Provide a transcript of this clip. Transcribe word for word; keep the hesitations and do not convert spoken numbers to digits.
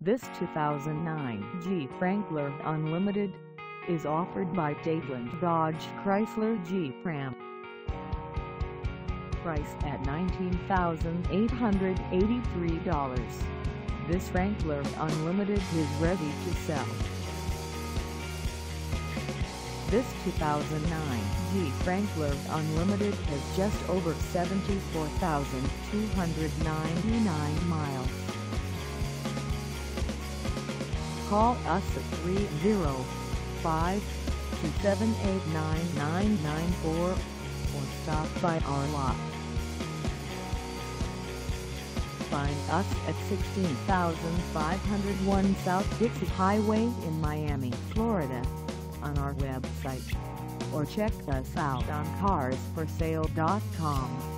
This two thousand nine Jeep Wrangler Unlimited is offered by Dadeland Dodge Chrysler Jeep Ram. Price at nineteen thousand eight hundred eighty-three dollars. This Wrangler Unlimited is ready to sell. This two thousand nine Jeep Wrangler Unlimited has just over seventy-four thousand two hundred ninety-nine miles. Call us at three oh five, two seven eight, nine nine nine four or stop by our lot. Find us at sixteen thousand five hundred one South Dixie Highway in Miami, Florida, on our website, or check us out on cars for sale dot com.